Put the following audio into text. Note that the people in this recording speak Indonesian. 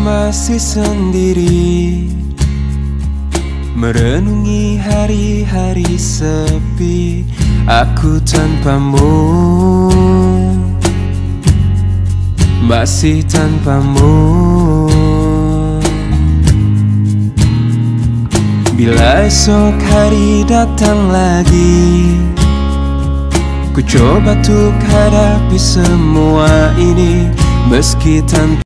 masih sendiri, merenungi hari-hari sepi. Aku tanpamu, masih tanpamu. Bila esok hari datang lagi, ku coba untuk hadapi semua ini meski tanpa